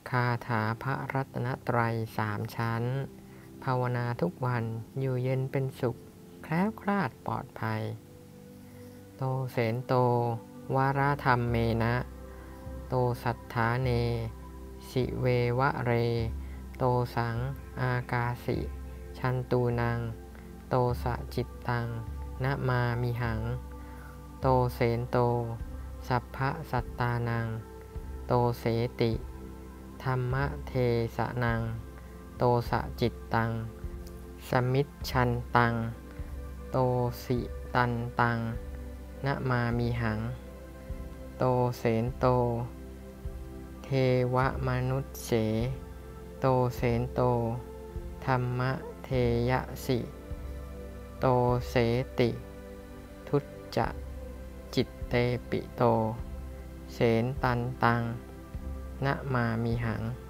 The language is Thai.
คาถาพระรัตนตรัย3 ชั้นภาวนาทุกวันอยู่เย็นเป็นสุขแคล้วคลาดปลอดภัยโตเสนโตวาระธรรมเมนะโตสัทธาเนสิเววะเรโตสังอากาสิชันตูนังโตสะจิตตังนะมามิหังโตเสนโตสัพพะสัตตานังโตเสติธรรมเทสะนังโตสะจิตตังสมิจฉันตังโตสิตันตังนะมามิหังโตเสนโตเทวมนุษเสโตเสนโตธรรมเทยสิโตเสติทุจจะจิตเตปิโตเสนตันตังนะมามิหัง